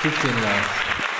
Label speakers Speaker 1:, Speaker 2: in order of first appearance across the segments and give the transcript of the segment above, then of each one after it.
Speaker 1: 15 love.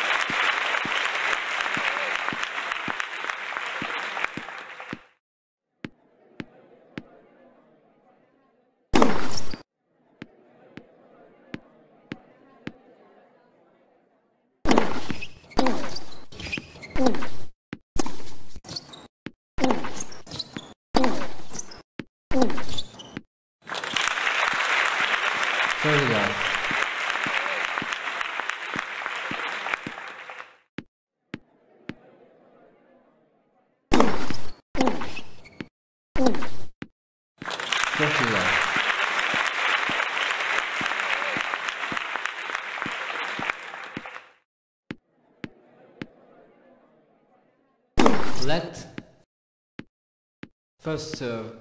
Speaker 1: Very love. Let first serve.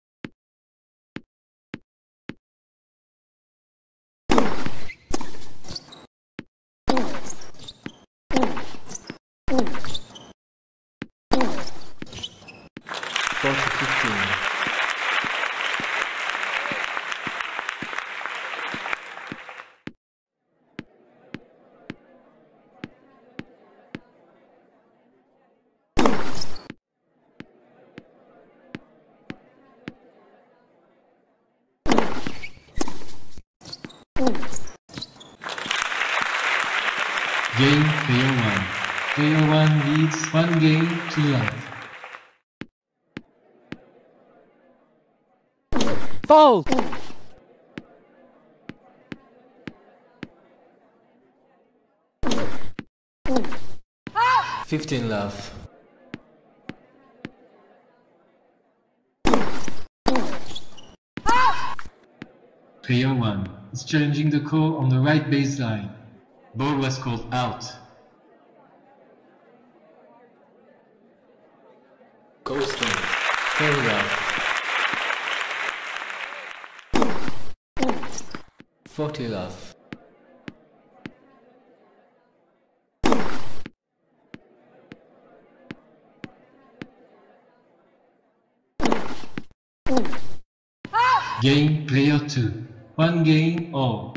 Speaker 2: Game player 1. Player 1 leads 1 game to love.
Speaker 1: Fault! 15 love.
Speaker 2: Player 1 is challenging the call on the right baseline. Ball was called out.
Speaker 1: Coasting. Very love. 40 love.
Speaker 2: Game player 2. 1 game all.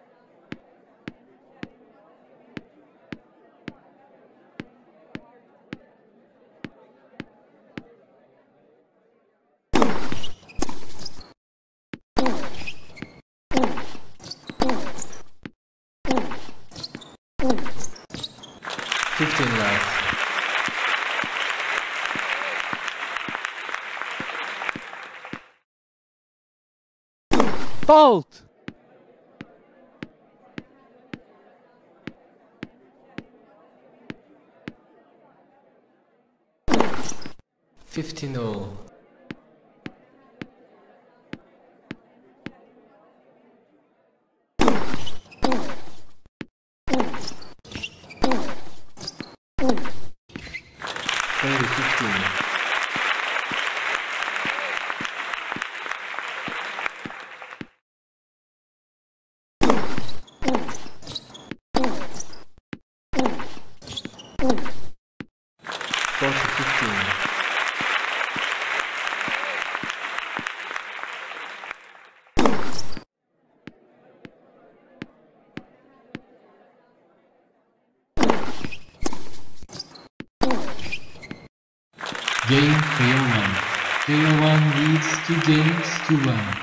Speaker 1: Fault! 15 all.
Speaker 2: Game player 1. Player 1 leads 2 games to 1.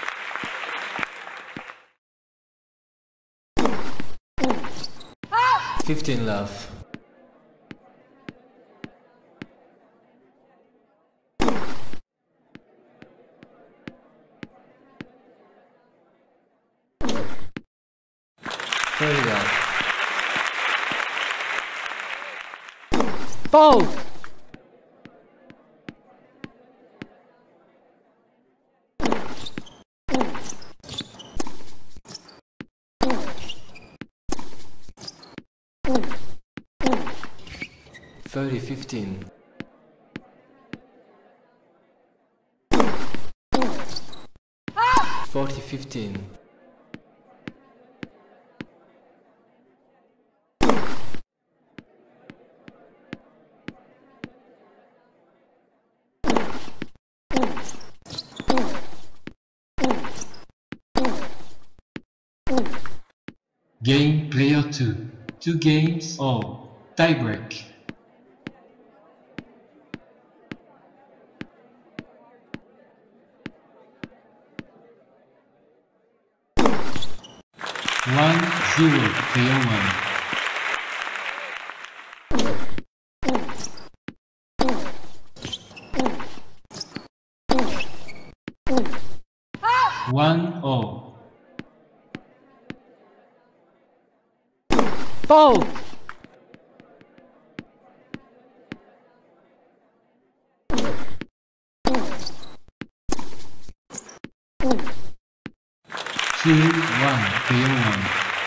Speaker 1: Fifteen love. Very love. Fault! 30-15. Forty 15.
Speaker 2: Game player 2. 2 games all. Tiebreak. One, zero, player 1. One all.
Speaker 1: Fault!
Speaker 2: Two, one, player 1.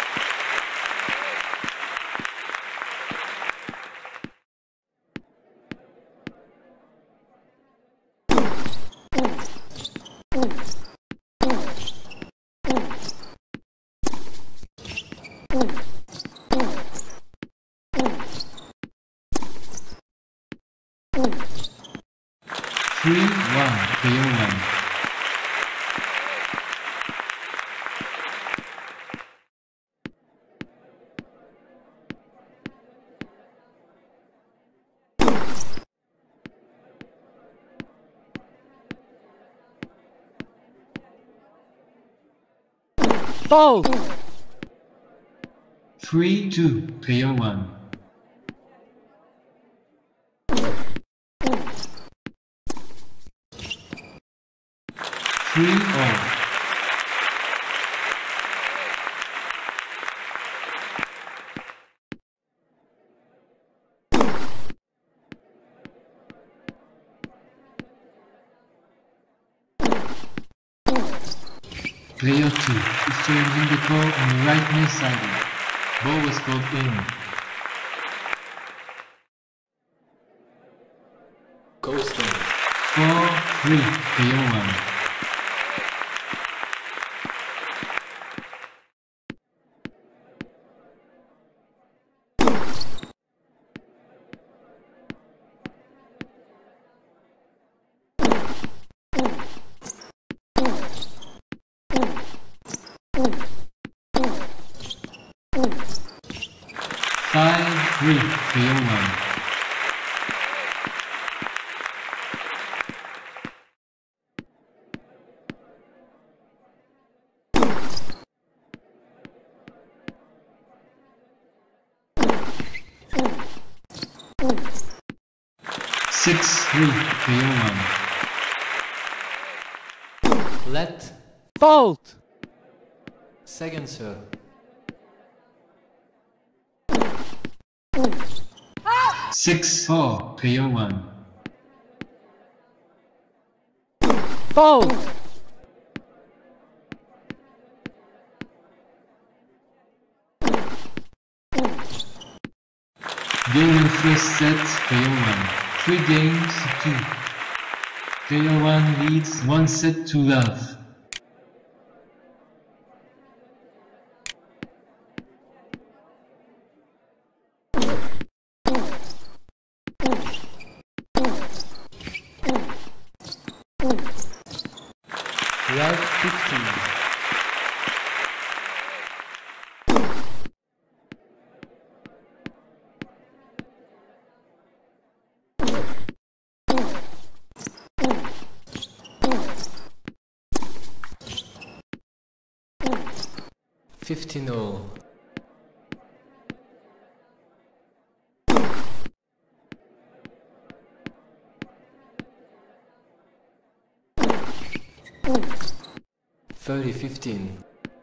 Speaker 2: Three, one, player 1.
Speaker 1: Fault!
Speaker 2: 3, 2, player 1. Three all. Player 2 is changing the call on the right near side. Ball was called in.
Speaker 1: Ghosting.
Speaker 2: 4, 3, player 1. Five, 3, player 1. Six, 3, player 1.
Speaker 1: Let. Fault! Second, sir.
Speaker 2: Six, 4, player 1.
Speaker 1: Fault!
Speaker 2: Game in first set, player 1. 3 games to 2. Player 1 leads 1 set to love.
Speaker 1: Love 15. Fifteen all. Thirty 15.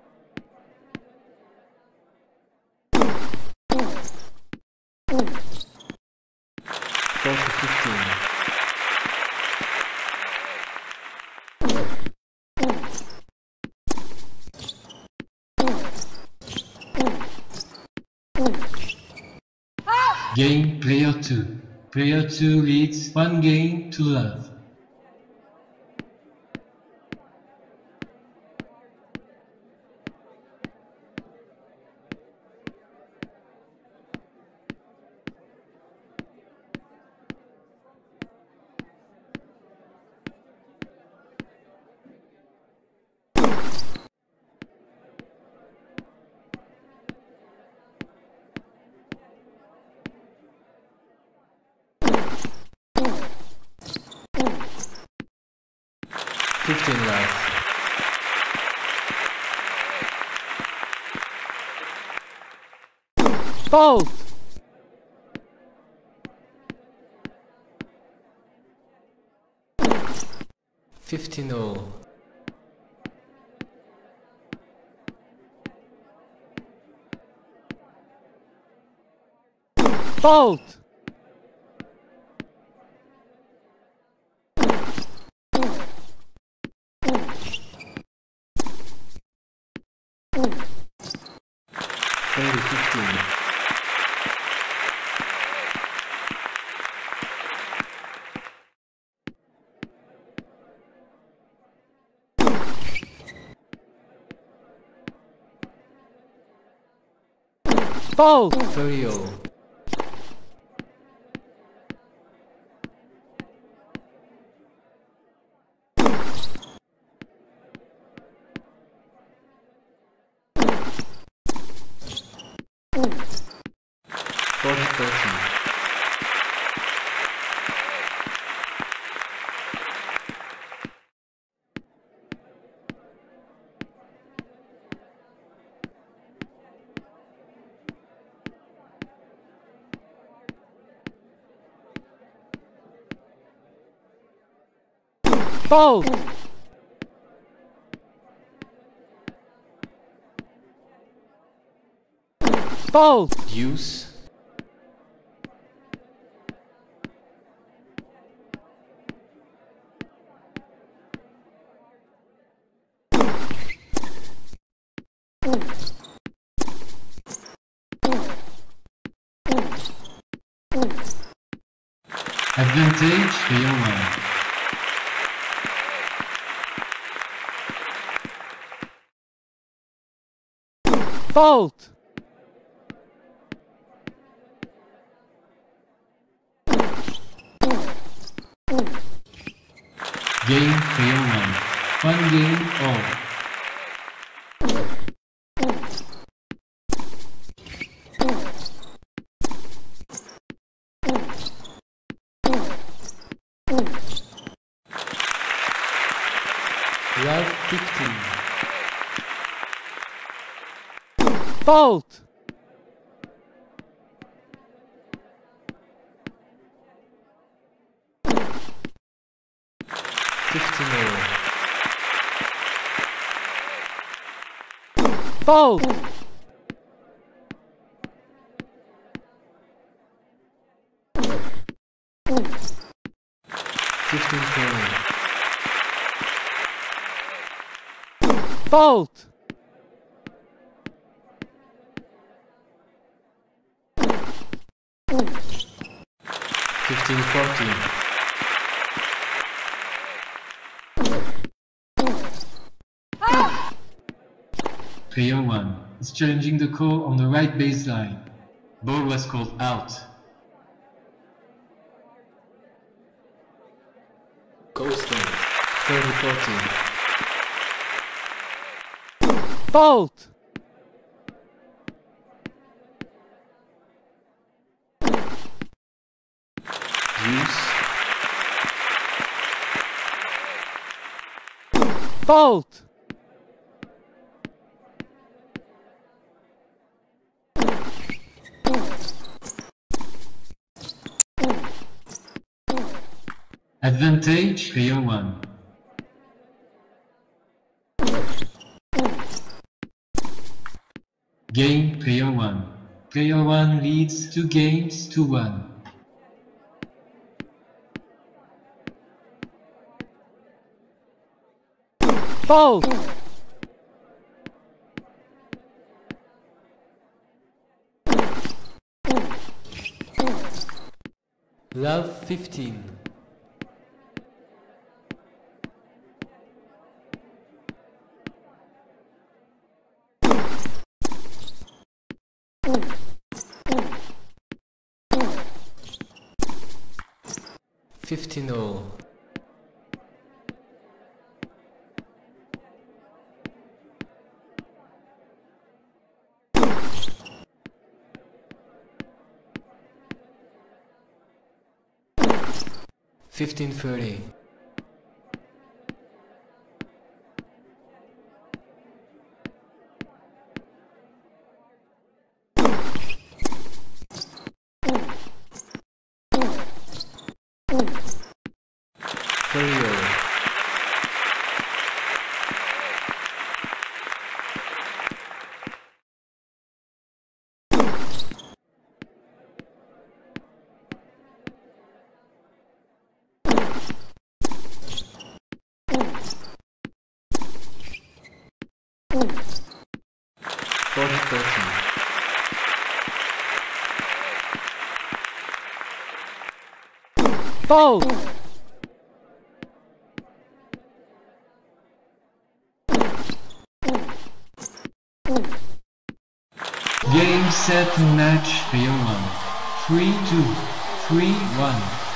Speaker 1: 40-15.
Speaker 2: Game player 2. Player 2 leads 1 game to love.
Speaker 1: 15 left.
Speaker 3: Fault!
Speaker 1: 15 all.
Speaker 3: Fault!
Speaker 1: 30-15.
Speaker 3: Fault!
Speaker 1: 30 all.
Speaker 3: Fault! Fault!
Speaker 1: Deuce.
Speaker 2: Advantage, player 1.
Speaker 3: Fault!
Speaker 2: Game, player 1. One game, all.
Speaker 1: Love 15.
Speaker 3: Fault!
Speaker 1: 15 all.
Speaker 3: Fault!
Speaker 1: 15-20.
Speaker 3: Fault!
Speaker 1: 15-14.
Speaker 2: Player 1 is challenging the call on the right baseline. Ball was called out.
Speaker 1: Ghosting. 30-14.
Speaker 3: Fault!
Speaker 1: Deuce.
Speaker 3: Fault!
Speaker 2: 'Advantage, player 1. Game, player 1. Player 1 leads 2 games to 1.
Speaker 3: Fault!
Speaker 1: Love 15. Fifteen all. Fifteen 30. 13.
Speaker 3: Fault.
Speaker 2: Game, set, match, 3-1. 3-2. 3-1.